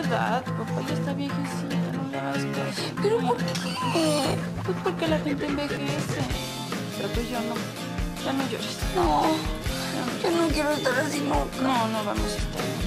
edad, papá ya está viejecita, no le hagas caso. ¿Pero por qué? Pues porque la gente envejece. Pero pues ya no llores. No, Ya no, yo no quiero estar así nunca. no vamos a estar.